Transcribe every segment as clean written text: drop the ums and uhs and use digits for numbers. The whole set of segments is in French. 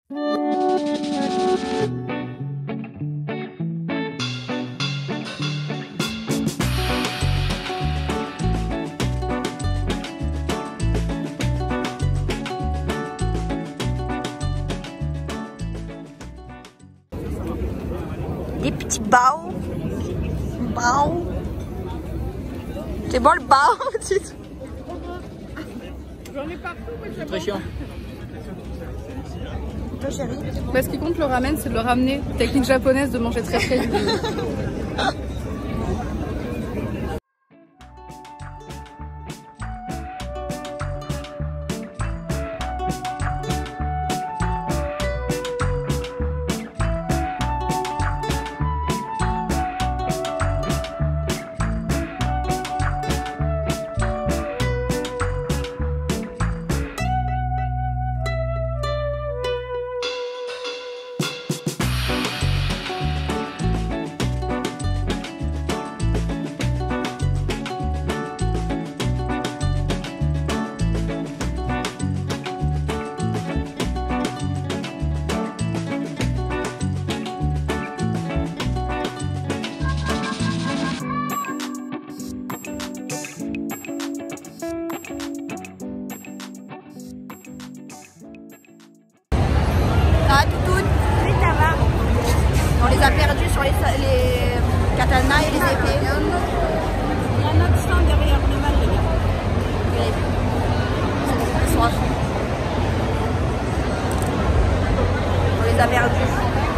Des petits baos. C'est bon le bao? J'en ai partout, mais c'est très chiant. Toi chérie? Bah, ce qui compte le ramen, c'est de le ramener. Technique japonaise de manger très très vite. On les a perdus sur les katanas et les épées. Il y a un accent derrière le mal, les gars. Ils sont à fond. On les a perdus.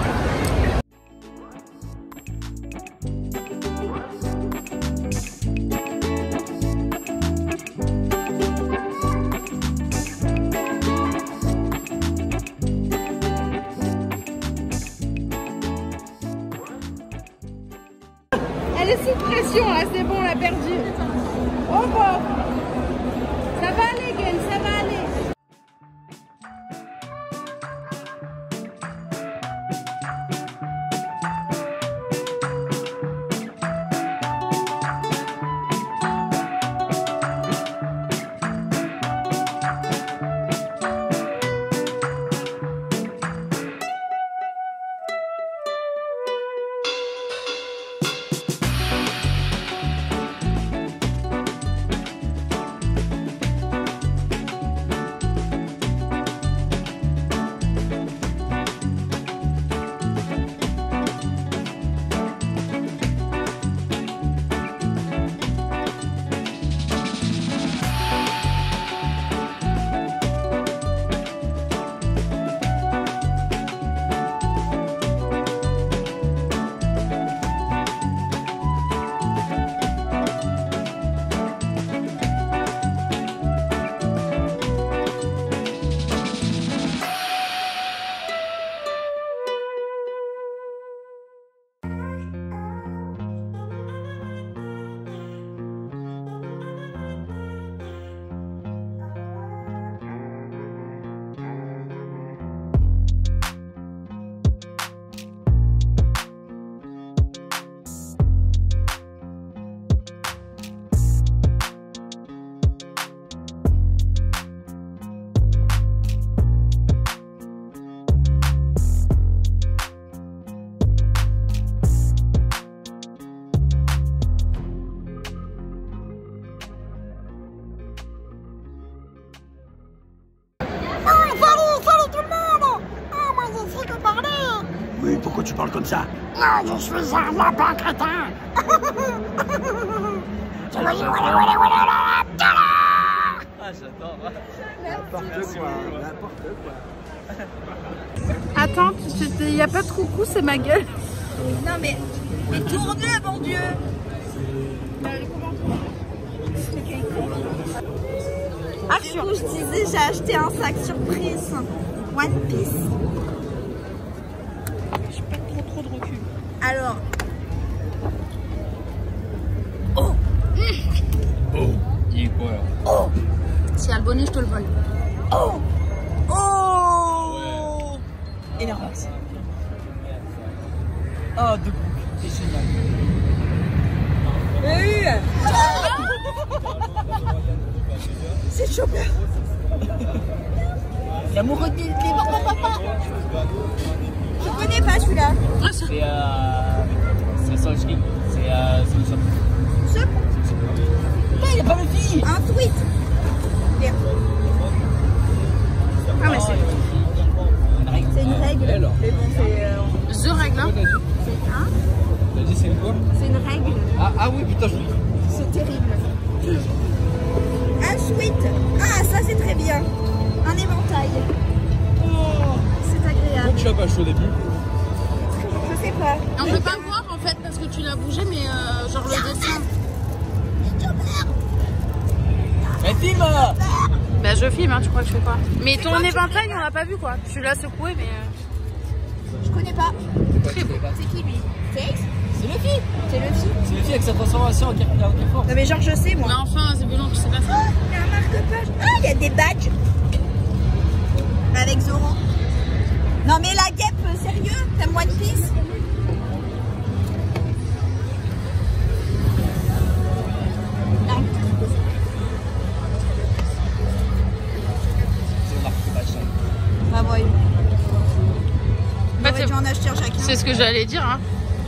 Elle est sous pression là, c'est bon, on l'a perdu. Oh bon. Ça va aller, Gaël, ça va aller. Oui, pourquoi tu parles comme ça? Non, je suis un lapin crétin. Ah, j'adore. N'importe quoi. Attends, il n'y a pas de coucou, c'est ma gueule. Non mais tourne-le, mon Dieu. Action. Du coup, je disais, j'ai acheté un sac surprise One Piece. J'ai pas trop de recul. Alors. Oh. Oh, il est quoi là? Oh. Si y a le bonnet, je te le vole. Oh. Oh. Énervant. Ah, de c'est génial. C'est chaud. L'amoureux des papa. Oui. Un sweet. Bien. Ah mais c'est une règle. Mais bon c'est... The règle, hein. Hein? T'as dit c'est quoi? C'est une règle. Ah oui, putain, je... C'est terrible. Un sweet. Ah ça c'est très bien. Un éventail. C'est agréable. Tu l'as pas chaud au début? Je sais pas. On peut pas voir en fait parce que tu l'as bougé, mais genre le dessin. Mais filme! Bah je filme, hein, tu crois que je fais quoi? Mais ton éventail, on l'a pas vu quoi. Tu l'as secoué, mais. Je connais pas. Très beau. C'est qui lui? C'est C'est Luffy! C'est Luffy. C'est Luffy avec sa transformation en Carrefour. Non mais genre je sais moi. Mais enfin, c'est violent, tu sais pas ça. Oh, il y a un marque-page. Ah, il y a des badges. Avec Zoro. Non mais la guêpe, sérieux? T'aimes One Piece? Non. C'est le marque-page. Bah ouais. On Bah, aurait dû en acheter un chacun. C'est ce que j'allais dire, hein.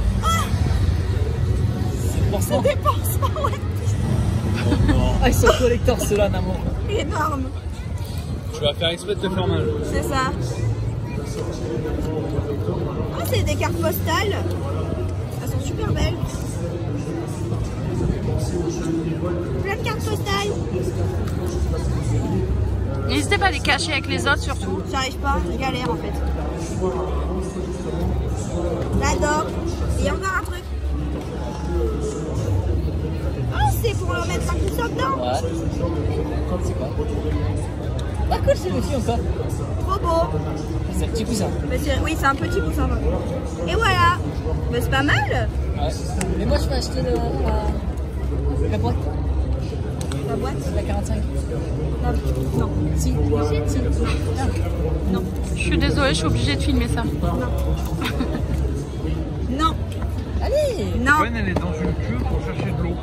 C'est pour ça. Des pansements, ouais. Ah, ils sont collecteurs ceux-là, Namo. Énorme. Tu vas faire exprès de te faire mal. C'est ça. Ah, c'est des cartes postales. Elles sont super belles. Plein de cartes postales. N'hésitez pas à les cacher avec les autres surtout. J'arrive pas, je galère en fait. J'adore. Et encore un truc. Oh, c'est pour leur mettre un coussin dedans. Ouais. C'est quoi? Ah cool, c'est Luffy encore. Trop beau. C'est un petit coussin. Mais oui, c'est un petit coussin. Et voilà. Mais c'est pas mal. Ouais. Mais moi je vais acheter la boîte. La boîte. La 45. Non. Si. Non. Je suis désolée, je suis obligée de filmer ça. Non. Allez. Non. Gwen, elle est dans une queue pour chercher de l'eau.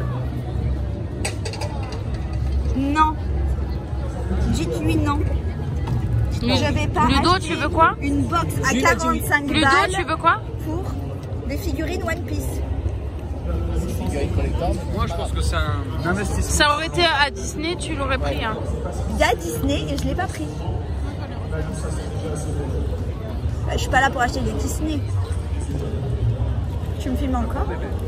Non. Dites-lui non. Je vais pas Ludo, acheter tu veux quoi? une box à Jules a dit oui. 45 Ludo, balles tu veux quoi? pour des figurines One Piece. Figurine collector. Moi je pense que c'est un investissement. Ça aurait été à Disney, tu l'aurais pris, hein. Il y a Disney et je l'ai pas pris. Bah, je suis pas là pour acheter des Disney. Tu me filmes encore?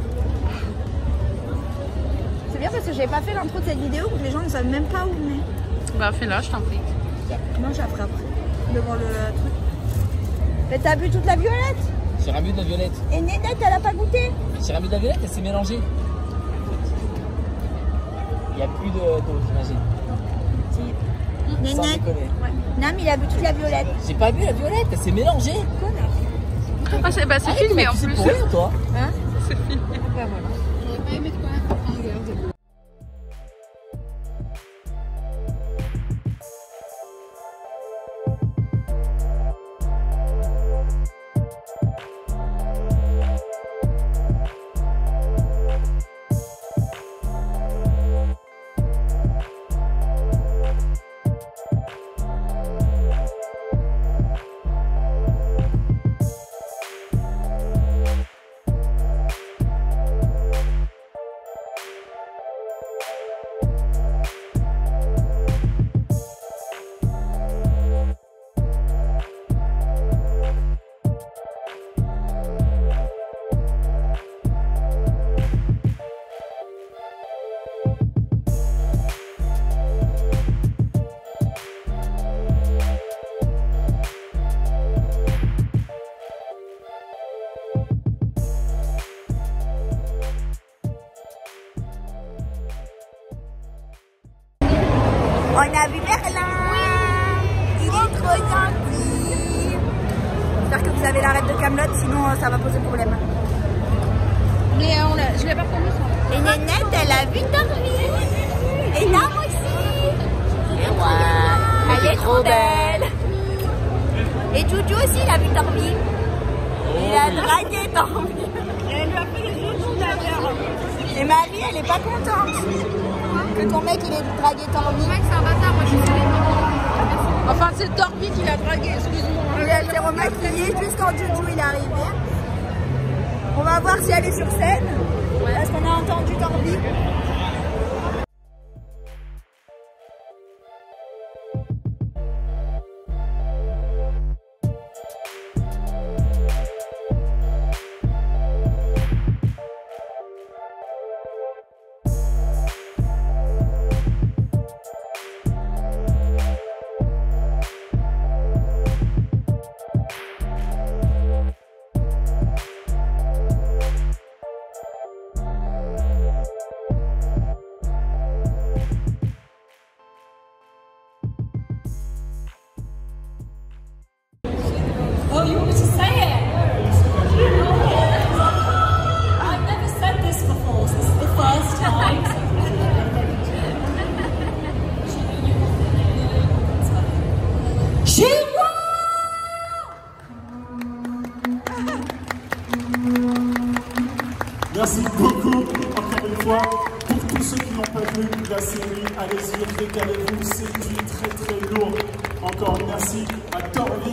C'est bien parce que j'avais pas fait l'intro de cette vidéo où les gens ne savent même pas où on est. Bah fais-la, je t'en prie. Non, j'ai appris après. Devant le truc. Mais t'as bu toute la violette? J'ai ramené de la violette. Et Nénette, elle a pas goûté? J'ai ramené de la violette, elle s'est mélangée. Il n'y a plus d'eau, j'imagine. Si. Sans Nénette. déconner. Ouais. Nam, il a bu toute la violette. J'ai pas bu la violette, elle s'est mélangée. Connard. Ah, c'est filmé en plus. C'est pour rien, toi. Hein? C'est filmé. Bah voilà. J'aurais pas aimé de quoi. On a vu Merlin. Il est trop gentil. J'espère que vous avez l'arrêt de Camelot, sinon ça va poser problème. Mais je l'ai pas promis ça. Et Nénette, elle a vu Torville. Et Nam aussi. Et ouais, elle est trop belle. Et Joujou aussi, il a vu Torville. Il a dragué Torville. Et elle lui a fait les yeux tout à l'heure. Et Marie, elle est pas contente que ton mec il ait dragué Torville. Mon mec c'est un bâtard, moi je suis désolée. Enfin c'est Torville qui l'a dragué, excuse-moi. Et elle s'est remaquillée juste quand Joujou il est arrivé. On va voir si elle est sur scène. Parce qu'on a entendu Torville. Oh, you want me to say it? I've never said this before, so this is the first time. Merci beaucoup, encore une fois. Pour tous ceux qui n'ont pas vu la série, allez-y, régalez-vous, c'est du très lourd. Encore merci à Torvi.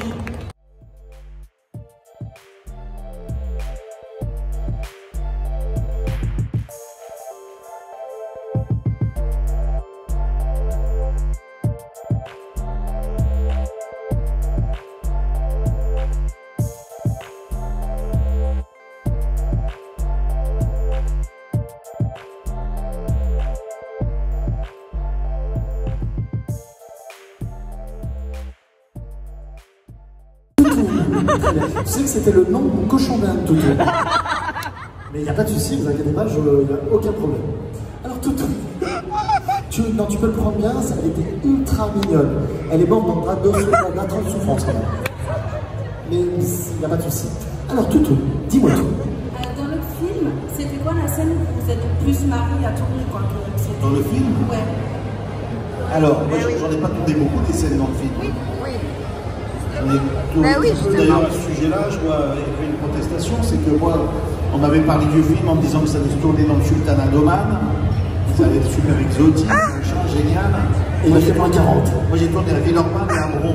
Tu sais que c'était le nom de mon cochon d'Inde, Toutou. Mais il n'y a pas de souci, vous inquiétez pas, il n'y a aucun problème. Alors Toutou, tu peux le prendre bien, ça elle était ultra mignonne. Elle est morte dans d'un temps de souffrance quand même. Mais il n'y a pas de souci. Alors Toutou, dis-moi tout. Dans le film, c'était quoi la scène où vous êtes plus mariés à tourner quoi? Dans le film? Ouais. Alors, moi j'en ai pas tourné beaucoup des scènes dans le film. Oui, oui. D'ailleurs, à ce sujet-là, je vois, il y avait une protestation, c'est que moi, on m'avait parlé du film en me disant que ça allait se tourner dans le Sultanat d'Oman, ça allait être super exotique, machin, génial. Et il a fait moins 40. Moi j'ai tourné à Villeurbanne et à Bron.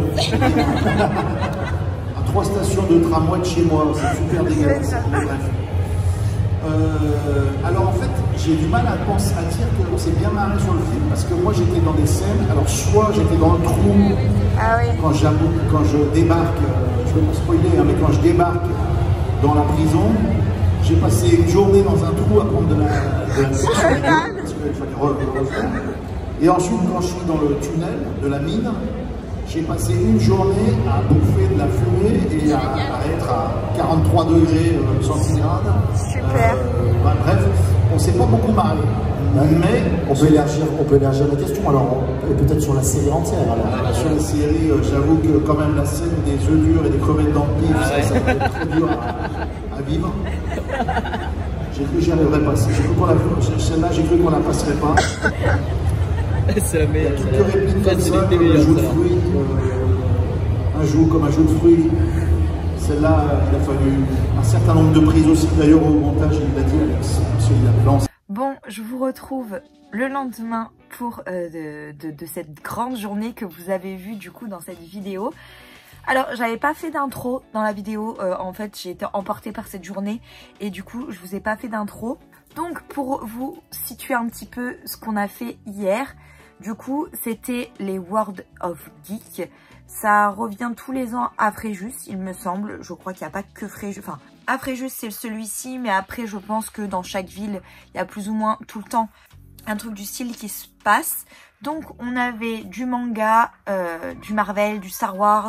À 3 stations de tramway de chez moi, c'est super dégueulasse. Alors en fait, j'ai du mal à dire qu'on s'est bien marré sur le film parce que moi j'étais dans des scènes, alors soit j'étais dans le trou quand je débarque, je ne vais pas spoiler, hein, mais quand je débarque dans la prison, j'ai passé une journée dans un trou à prendre de la parce qu'il fallait refaire. Et ensuite quand je suis dans le tunnel de la mine, j'ai passé une journée à bouffer de la fumée et à être à 43 degrés centigrades. Super. Bref, on ne s'est pas beaucoup marré. Mais on peut élargir la question, alors peut-être sur la série entière. Alors. Sur la série, j'avoue que quand même la scène des œufs durs et des crevettes dans le pif, ça peut être très dur à vivre. J'ai cru que j'y arriverais pas. Celle-là, j'ai cru qu'on la passerait pas. C'est la meilleure. Il y a quelques répliques comme ça, comme un jeu de fruits, un jeu comme un jeu de fruits. Celle-là, il a fallu un certain nombre de prises aussi. D'ailleurs, au montage, il l'a dit avec celui-là. Bon, je vous retrouve le lendemain pour de cette grande journée que vous avez vue du coup dans cette vidéo. Alors, j'avais pas fait d'intro dans la vidéo. En fait, j'ai été emportée par cette journée et du coup, je vous ai pas fait d'intro. Donc, pour vous situer un petit peu ce qu'on a fait hier, du coup, c'était les World of Geek. Ça revient tous les ans à Fréjus, il me semble. Je crois qu'il n'y a pas que Fréjus. Enfin, à Fréjus, c'est celui-ci, mais après, je pense que dans chaque ville, il y a plus ou moins tout le temps un truc du style qui se passe. Donc, on avait du manga, du Marvel, du Star Wars,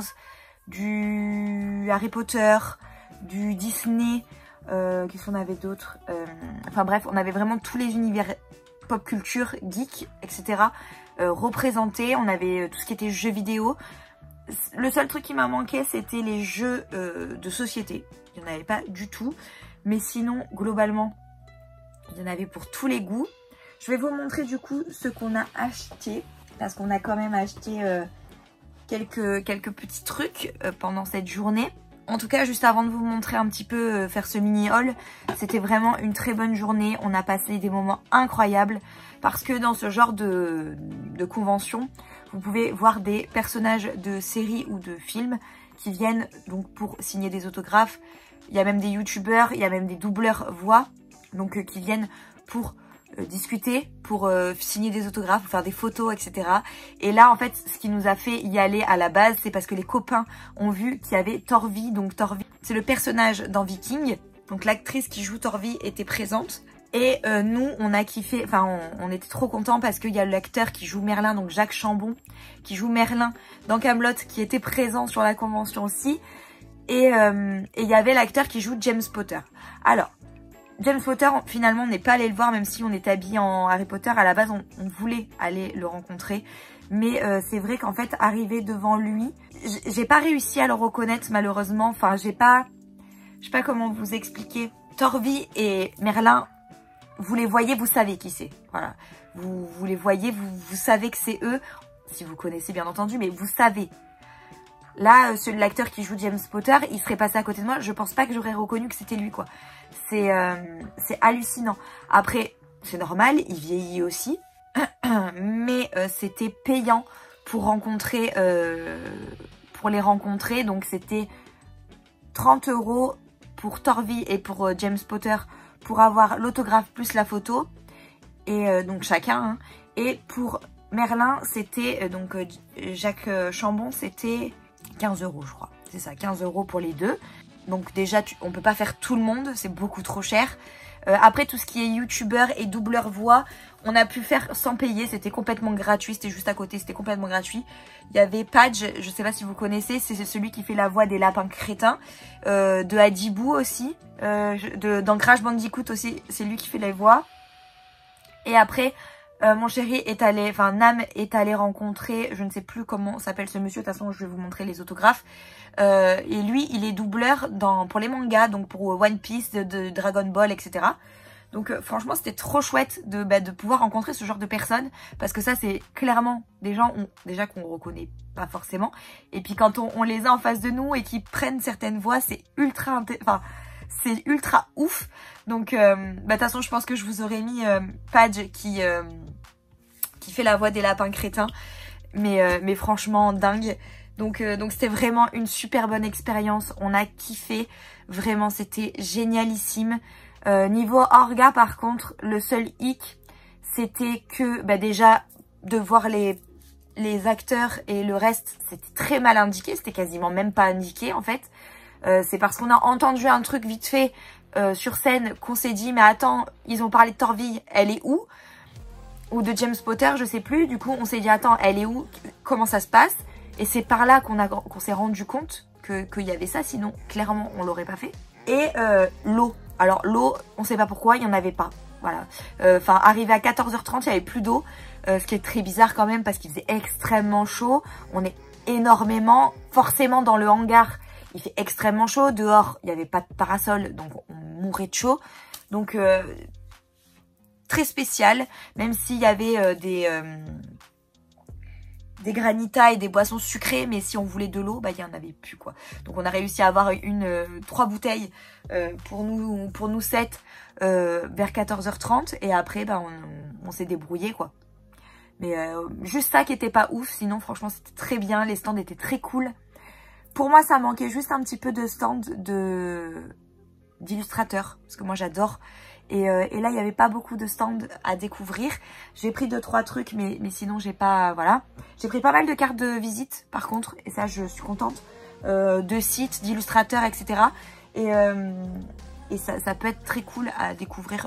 du Harry Potter, du Disney. Qu'est-ce qu'on avait d'autre? Enfin bref, on avait vraiment tous les univers pop culture, geek, etc. Représentés. On avait tout ce qui était jeux vidéo. Le seul truc qui m'a manqué, c'était les jeux de société. Il n'y en avait pas du tout. Mais sinon, globalement, il y en avait pour tous les goûts. Je vais vous montrer du coup ce qu'on a acheté. Parce qu'on a quand même acheté quelques petits trucs pendant cette journée. En tout cas, juste avant de vous montrer un petit peu faire ce mini haul, c'était vraiment une très bonne journée. On a passé des moments incroyables parce que dans ce genre de convention, vous pouvez voir des personnages de séries ou de films qui viennent donc pour signer des autographes. Il y a même des youtubeurs, il y a même des doubleurs voix donc qui viennent pour discuter, pour signer des autographes, pour faire des photos, etc. Et là, en fait, ce qui nous a fait y aller à la base, c'est parce que les copains ont vu qu'il y avait Torvi. Donc Torvi, c'est le personnage dans Viking. Donc l'actrice qui joue Torvi était présente. Et nous, on a kiffé, enfin, on était trop contents parce qu'il y a l'acteur qui joue Merlin, donc Jacques Chambon, qui joue Merlin dans Kaamelott, qui était présent sur la convention aussi. Et il y avait l'acteur qui joue James Potter. Alors, James Potter, finalement, on n'est pas allé le voir, même si on était habillés en Harry Potter. À la base, on voulait aller le rencontrer. Mais c'est vrai qu'en fait, arrivé devant lui, j'ai pas réussi à le reconnaître malheureusement. Enfin, je sais pas comment vous expliquer. Torvi et Merlin, vous les voyez, vous savez qui c'est. Voilà, vous les voyez, vous savez que c'est eux. Si vous connaissez bien entendu, mais vous savez. Là, l'acteur qui joue James Potter, il serait passé à côté de moi. Je pense pas que j'aurais reconnu que c'était lui, quoi. C'est hallucinant. Après, c'est normal, il vieillit aussi. Mais c'était payant pour les rencontrer. Donc, c'était 30 € pour Torvi et pour James Potter pour avoir l'autographe plus la photo. Et donc, chacun. Hein. Et pour Merlin, c'était donc Jacques Chambon, c'était 15 €, je crois. C'est ça, 15 € pour les deux. Donc déjà, on peut pas faire tout le monde, c'est beaucoup trop cher. Après, tout ce qui est youtubeur et doubleur voix, on a pu faire sans payer. C'était complètement gratuit, c'était juste à côté, c'était complètement gratuit. Il y avait Padge, je sais pas si vous connaissez, c'est celui qui fait la voix des lapins crétins. De Hadibou aussi, dans Crash Bandicoot aussi, c'est lui qui fait les voix. Et après... mon chéri est allé, enfin Nam est allé rencontrer, je ne sais plus comment s'appelle ce monsieur, de toute façon je vais vous montrer les autographes. Et lui, il est doubleur pour les mangas, donc pour One Piece, de Dragon Ball, etc. Donc franchement, c'était trop chouette de pouvoir rencontrer ce genre de personnes, parce que ça, c'est clairement des gens déjà qu'on reconnaît pas forcément. Et puis quand on les a en face de nous et qu'ils prennent certaines voix, c'est ultra ouf. Donc de toute façon, je pense que je vous aurais mis Padge qui fait la voix des lapins crétins, mais franchement dingue. Donc c'était vraiment une super bonne expérience, on a kiffé, vraiment c'était génialissime. Niveau orga par contre, le seul hic c'était que déjà de voir les acteurs et le reste, c'était très mal indiqué, c'était quasiment même pas indiqué en fait. C'est parce qu'on a entendu un truc vite fait sur scène qu'on s'est dit mais attends, ils ont parlé de Torvi, elle est où? Ou de James Potter, je sais plus. Du coup, on s'est dit attends, elle est où? Comment ça se passe? Et c'est par là qu'on s'est rendu compte qu'il y avait ça, sinon clairement on l'aurait pas fait. Et l'eau. Alors l'eau, on sait pas pourquoi, il y en avait pas. Voilà. Enfin, arrivé à 14h30, il y avait plus d'eau, ce qui est très bizarre quand même parce qu'il faisait extrêmement chaud. On est énormément, forcément dans le hangar. Il fait extrêmement chaud. Dehors, il n'y avait pas de parasol, donc on mourait de chaud. Donc, très spécial. Même s'il y avait des granitas et des boissons sucrées. Mais si on voulait de l'eau, il n'y en avait plus, quoi. Donc, on a réussi à avoir 3 bouteilles pour nous 7 vers 14h30. Et après, on s'est débrouillé, quoi. Mais juste ça qui était pas ouf. Sinon, franchement, c'était très bien. Les stands étaient très cool. Pour moi, ça manquait juste un petit peu de stand d'illustrateurs, parce que moi j'adore. Et là, il n'y avait pas beaucoup de stands à découvrir. J'ai pris 2-3 trucs, mais sinon j'ai pas, voilà. J'ai pris pas mal de cartes de visite, par contre, et ça je suis contente, de sites, d'illustrateurs, etc. Et ça peut être très cool à découvrir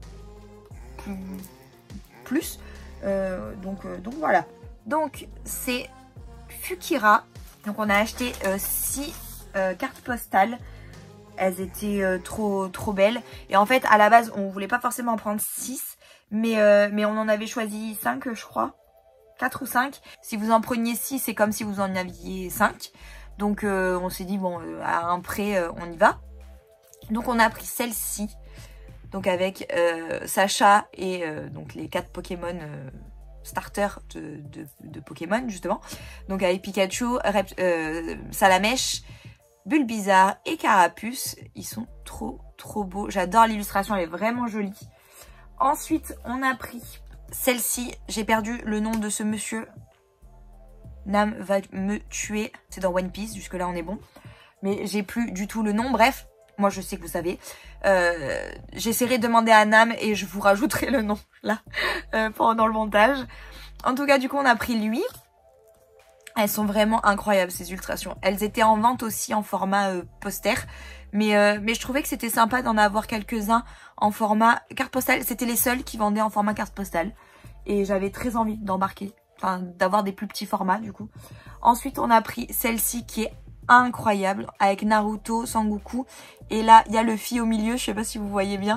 plus. Donc voilà. Donc c'est Fukira. Donc on a acheté 6 cartes postales. Elles étaient trop belles. Et en fait à la base on voulait pas forcément en prendre 6. Mais on en avait choisi 5 je crois. 4 ou 5. Si vous en preniez 6 c'est comme si vous en aviez 5. Donc on s'est dit bon à un prêt on y va. Donc on a pris celle-ci. Donc avec Sacha et donc les 4 Pokémon starter de Pokémon justement. Donc avec Pikachu, Salamèche, Bulbizarre et Carapuce. Ils sont trop beaux. J'adore l'illustration, elle est vraiment jolie. Ensuite on a pris celle-ci. J'ai perdu le nom de ce monsieur. Nam va me tuer. C'est dans One Piece, jusque là on est bon. Mais j'ai plus du tout le nom, bref. Moi je sais que vous savez. J'essaierai de demander à Nam et je vous rajouterai le nom là pendant le montage. En tout cas du coup on a pris lui. Elles sont vraiment incroyables ces illustrations. Elles étaient en vente aussi en format poster. Mais je trouvais que c'était sympa d'en avoir quelques-uns en format carte postale. C'était les seuls qui vendaient en format carte postale. Et j'avais très envie d'embarquer. Enfin d'avoir des plus petits formats du coup. Ensuite on a pris celle-ci qui est incroyable avec Naruto, Sangoku. Et là il y a le Luffy au milieu, je sais pas si vous voyez bien.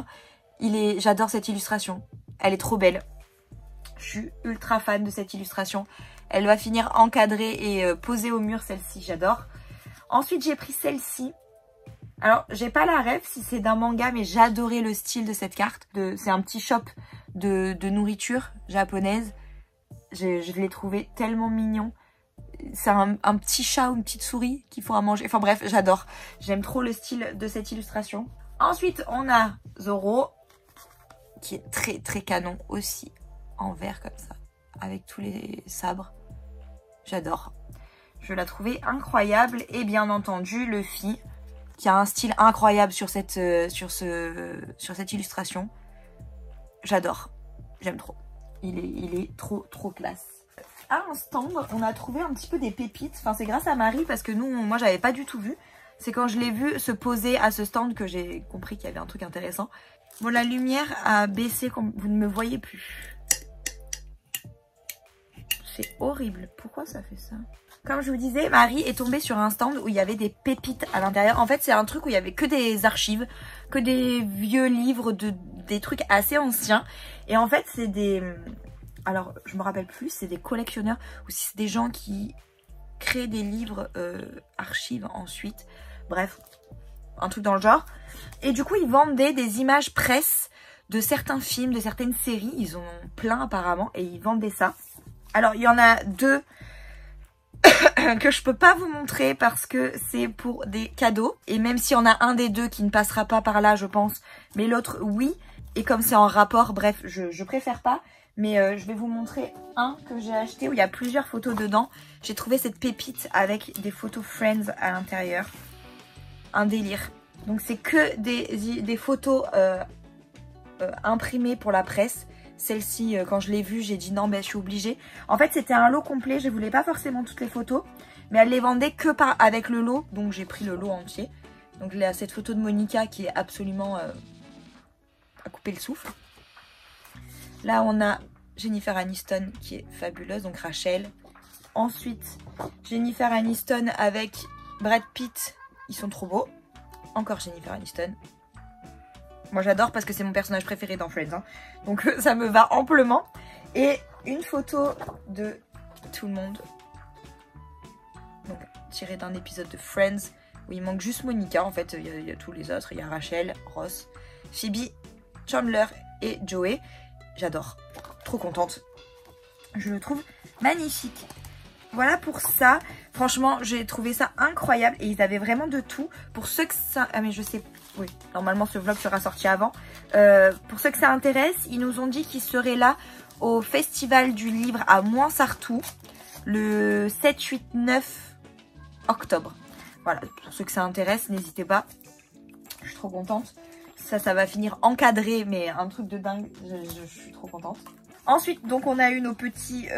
J'adore cette illustration, elle est trop belle. Je suis ultra fan de cette illustration, Elle va finir encadrée et posée au mur, celle-ci, j'adore. Ensuite, j'ai pris celle-ci. Alors, j'ai pas la ref si c'est d'un manga, mais j'adorais le style de cette carte. C'est un petit shop de nourriture japonaise. Je l'ai trouvé tellement mignon. C'est un petit chat ou une petite souris qui font à manger. Enfin bref, j'adore. J'aime trop le style de cette illustration. Ensuite, on a Zoro, qui est très très canon aussi, en vert comme ça, avec tous les sabres. J'adore. Je la trouvais incroyable. Et bien entendu, Luffy, qui a un style incroyable sur cette illustration. J'adore. J'aime trop. Il est trop classe. À un stand, on a trouvé un petit peu des pépites. Enfin, c'est grâce à Marie parce que moi, j'avais pas du tout vu. C'est quand je l'ai vu se poser à ce stand que j'ai compris qu'il y avait un truc intéressant. Bon, la lumière a baissé comme vous ne me voyez plus. C'est horrible. Pourquoi ça fait ça? Comme je vous disais, Marie est tombée sur un stand où il y avait des pépites à l'intérieur. En fait, c'est un truc où il y avait que des archives, que des vieux livres, des trucs assez anciens. Et en fait, c'est des... Alors, je me rappelle plus, c'est des collectionneurs ou si c'est des gens qui créent des livres archives ensuite. Bref, un truc dans le genre. Et du coup, ils vendaient des images presse de certains films, de certaines séries. Ils en ont plein apparemment et ils vendaient ça. Alors, il y en a deux que je peux pas vous montrer parce que c'est pour des cadeaux. Et même s'il y en a un des deux qui ne passera pas par là, je pense, mais l'autre, oui. Et comme c'est en rapport, bref, je préfère pas. Mais je vais vous montrer un que j'ai acheté où il y a plusieurs photos dedans. J'ai trouvé cette pépite avec des photos Friends à l'intérieur. Un délire. Donc c'est que des photos imprimées pour la presse. Celle-ci, quand je l'ai vue, j'ai dit non, ben, je suis obligée. En fait, c'était un lot complet. Je voulais pas forcément toutes les photos. Mais elle les vendait que avec le lot. Donc j'ai pris le lot entier. Donc là, cette photo de Monica qui est absolument à couper le souffle. Là, on a Jennifer Aniston qui est fabuleuse, donc Rachel. Ensuite, Jennifer Aniston avec Brad Pitt. Ils sont trop beaux. Encore Jennifer Aniston. Moi, j'adore parce que c'est mon personnage préféré dans Friends. Hein. Donc, ça me va amplement. Et une photo de tout le monde. Donc, tirée d'un épisode de Friends où il manque juste Monica. En fait, il y a tous les autres. Il y a Rachel, Ross, Phoebe, Chandler et Joey. J'adore. Trop contente. Je le trouve magnifique. Voilà pour ça. Franchement, j'ai trouvé ça incroyable. Et ils avaient vraiment de tout. Pour ceux que ça... Ah mais je sais... Oui, normalement ce vlog sera sorti avant. Pour ceux que ça intéresse, ils nous ont dit qu'ils seraient là au Festival du Livre à Moinsartou. Le 7, 8, 9 octobre. Voilà, pour ceux que ça intéresse, n'hésitez pas. Je suis trop contente. Ça va finir encadré, mais un truc de dingue. Je suis trop contente. Ensuite, donc, on a eu nos petits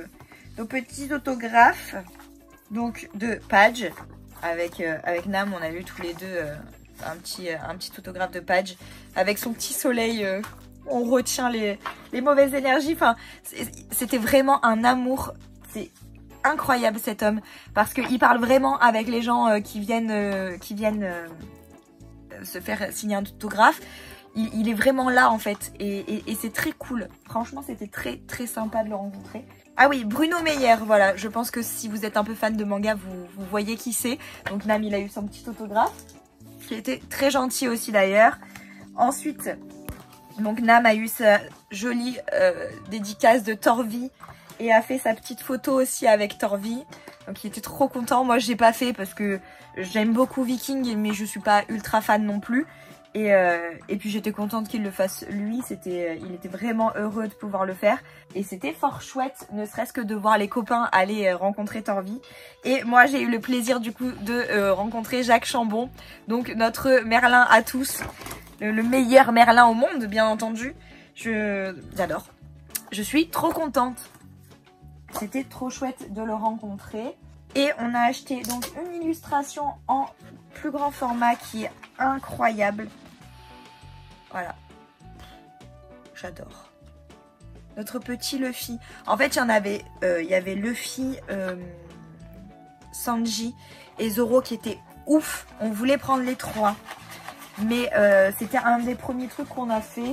autographes. Donc, de Page. Avec Nam, on a eu tous les deux un petit autographe de Page. Avec son petit soleil, on retient les mauvaises énergies. Enfin, c'était vraiment un amour. C'est incroyable cet homme. Parce qu'il parle vraiment avec les gens qui viennent se faire signer un autographe. Il est vraiment là en fait et c'est très cool. Franchement, c'était très très sympa de le rencontrer. Ah oui, Bruno Meyer, voilà. Je pense que si vous êtes un peu fan de manga, vous voyez qui c'est. Donc Nam, il a eu son petit autographe qui était très gentil aussi d'ailleurs. Ensuite, donc Nam a eu sa jolie dédicace de Torvi et a fait sa petite photo aussi avec Torvi. Donc il était trop content. Moi j'ai pas fait parce que j'aime beaucoup Viking mais je suis pas ultra fan non plus. Et puis j'étais contente qu'il le fasse lui. Il était vraiment heureux de pouvoir le faire. Et c'était fort chouette, ne serait-ce que de voir les copains aller rencontrer Torvi. Et moi j'ai eu le plaisir du coup de rencontrer Jacques Chambon. Donc notre Merlin à tous. Le meilleur Merlin au monde bien entendu. J'adore. Je suis trop contente. C'était trop chouette de le rencontrer. Et on a acheté donc une illustration en plus grand format qui est incroyable. Voilà. J'adore. Notre petit Luffy. En fait, il y avait Luffy, Sanji et Zoro qui étaient ouf. On voulait prendre les trois. Mais c'était un des premiers trucs qu'on a fait.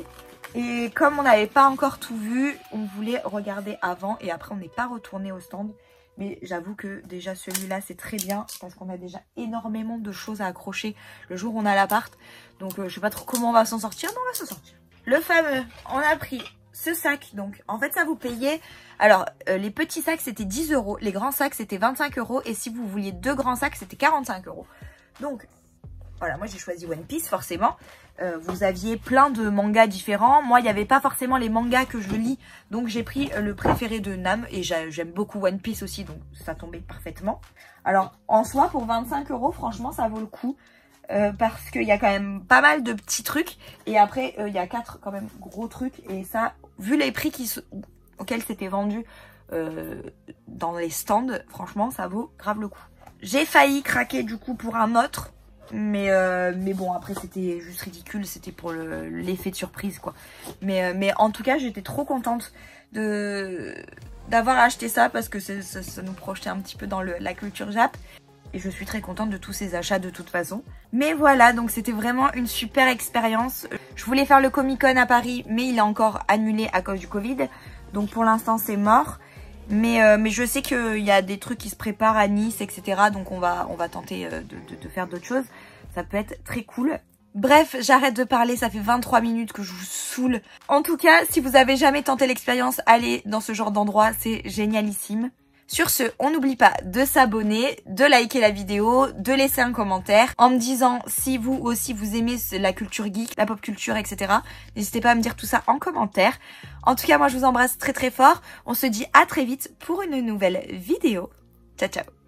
Et comme on n'avait pas encore tout vu, on voulait regarder avant et après on n'est pas retourné au stand. Mais j'avoue que déjà celui-là c'est très bien parce qu'on a déjà énormément de choses à accrocher le jour où on a l'appart. Donc je sais pas trop comment on va s'en sortir, mais on va s'en sortir. Le fameux, on a pris ce sac. Donc en fait ça vous payait, alors les petits sacs c'était 10 €, les grands sacs c'était 25 € et si vous vouliez 2 grands sacs c'était 45 €. Donc voilà, moi j'ai choisi One Piece forcément. Vous aviez plein de mangas différents. Moi, il n'y avait pas forcément les mangas que je lis. Donc, j'ai pris le préféré de Nam. Et j'aime beaucoup One Piece aussi. Donc, ça tombait parfaitement. Alors, en soi, pour 25 €, franchement, ça vaut le coup. Parce qu'il y a quand même pas mal de petits trucs. Et après, il y a 4 quand même gros trucs. Et ça, vu les prix auxquels c'était vendu dans les stands, franchement, ça vaut grave le coup. J'ai failli craquer du coup pour un autre. Mais bon, après c'était juste ridicule, c'était pour l'effet de surprise quoi. Mais en tout cas j'étais trop contente d'avoir acheté ça parce que ça nous projetait un petit peu dans la culture Jap. Et je suis très contente de tous ces achats de toute façon. Mais voilà, donc c'était vraiment une super expérience. Je voulais faire le Comic Con à Paris, mais il est encore annulé à cause du Covid. Donc pour l'instant c'est mort. Mais je sais qu'il y a des trucs qui se préparent à Nice, etc. Donc on va tenter de faire d'autres choses. Ça peut être très cool. Bref, j'arrête de parler, ça fait 23 minutes que je vous saoule. En tout cas, si vous avez jamais tenté l'expérience, allez dans ce genre d'endroit, c'est génialissime. Sur ce, on n'oublie pas de s'abonner, de liker la vidéo, de laisser un commentaire en me disant si vous aussi vous aimez la culture geek, la pop culture, etc. N'hésitez pas à me dire tout ça en commentaire. En tout cas, moi je vous embrasse très très fort. On se dit à très vite pour une nouvelle vidéo. Ciao ciao.